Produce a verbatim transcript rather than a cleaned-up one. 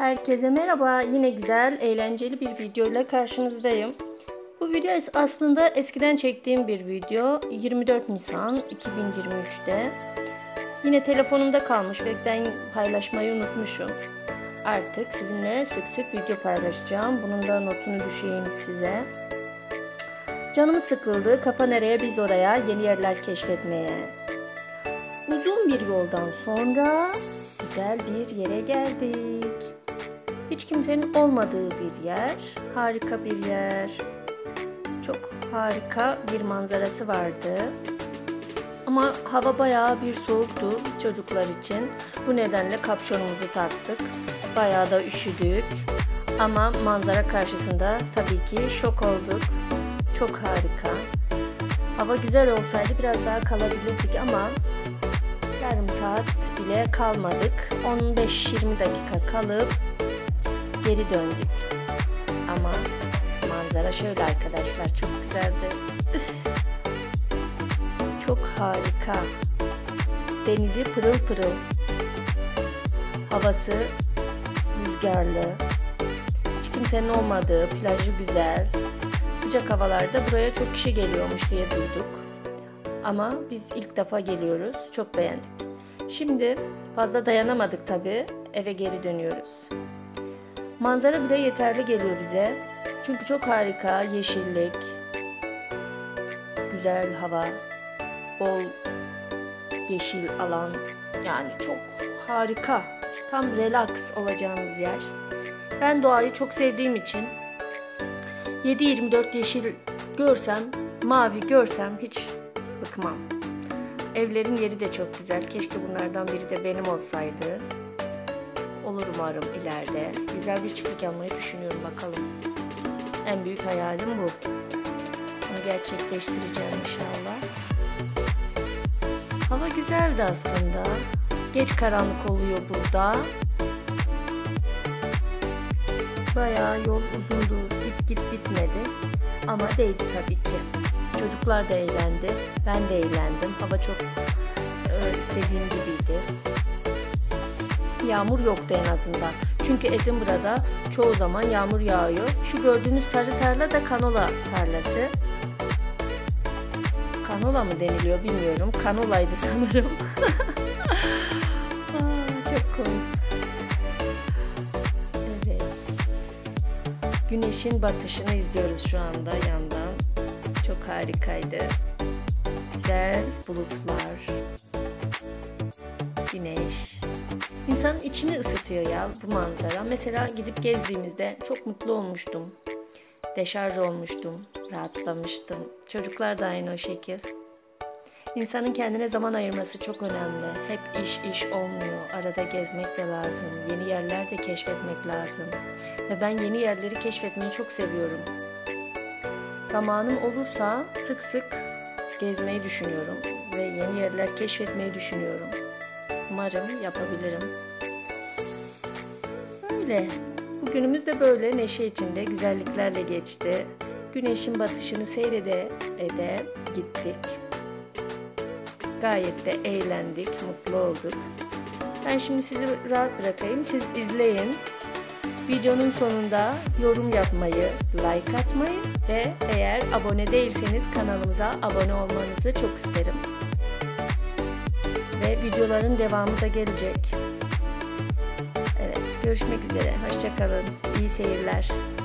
Herkese merhaba. Yine güzel, eğlenceli bir video ile karşınızdayım. Bu video aslında eskiden çektiğim bir video. yirmi dört Nisan iki bin yirmi üç'te. Yine telefonumda kalmış ve ben paylaşmayı unutmuşum. Artık sizinle sık sık video paylaşacağım. Bunun da notunu düşeyim size. Canım sıkıldı. Kafa nereye biz oraya. Yeni yerler keşfetmeye. Uzun bir yoldan sonra güzel bir yere geldik. Hiç kimsenin olmadığı bir yer. Harika bir yer. Çok harika bir manzarası vardı. Ama hava bayağı bir soğuktu çocuklar için. Bu nedenle kapşonumuzu taktık. Bayağı da üşüdük. Ama manzara karşısında tabii ki şok olduk. Çok harika. Hava güzel olsaydı biraz daha kalabilirdik ama yarım saat bile kalmadık. on beş yirmi dakika kalıp geri döndük. Ama manzara şöyle arkadaşlar, çok güzeldi. Çok harika. Denizi pırıl pırıl. Havası rüzgarlı. Hiç kimsenin olmadığı, plajı güzel. Sıcak havalarda buraya çok kişi geliyormuş diye duyduk. Ama biz ilk defa geliyoruz. Çok beğendik. Şimdi fazla dayanamadık tabii. Eve geri dönüyoruz. Manzara bile yeterli geliyor bize. Çünkü çok harika. Yeşillik, güzel hava, bol yeşil alan. Yani çok harika. Tam relax olacağımız yer. Ben doğayı çok sevdiğim için yedi yirmi dört yeşil görsem, mavi görsem hiç bıkmam. Evlerin yeri de çok güzel. Keşke bunlardan biri de benim olsaydı. Olur umarım ileride. Güzel bir çiftlik almayı düşünüyorum, bakalım. En büyük hayalim bu. Onu gerçekleştireceğim inşallah. Hava güzeldi aslında. Geç karanlık oluyor burada. Bayağı yol uzundu. Git git bitmedi. Ama değdi tabii ki. Çocuklar da eğlendi. Ben de eğlendim. Hava çok e, istediğim gibiydi. Yağmur yoktu en azından. Çünkü Edinburgh'da çoğu zaman yağmur yağıyor. Şu gördüğünüz sarı tarla da kanola tarlası. Kanola mı deniliyor bilmiyorum. Kanolaydı sanırım. Aa, çok komik. Evet. Güneşin batışını izliyoruz şu anda yandan. Çok harikaydı. Güzel bulutlar. Güneş. İnsanın içini ısıtıyor ya bu manzara. Mesela gidip gezdiğimizde çok mutlu olmuştum. Deşarj olmuştum. Rahatlamıştım. Çocuklar da aynı o şekil. İnsanın kendine zaman ayırması çok önemli. Hep iş iş olmuyor. Arada gezmek de lazım. Yeni yerler de keşfetmek lazım. Ve ben yeni yerleri keşfetmeyi çok seviyorum. Zamanım olursa sık sık gezmeyi düşünüyorum. Ve yeni yerler keşfetmeyi düşünüyorum. Umarım yapabilirim. Böyle. Bugünümüz de böyle neşe içinde, güzelliklerle geçti. Güneşin batışını seyrede ede gittik. Gayet de eğlendik, mutlu olduk. Ben şimdi sizi rahat bırakayım. Siz izleyin. Videonun sonunda yorum yapmayı, like atmayı ve eğer abone değilseniz kanalımıza abone olmanızı çok isterim. Ve videoların devamı da gelecek. Evet, görüşmek üzere. Hoşça kalın. İyi seyirler.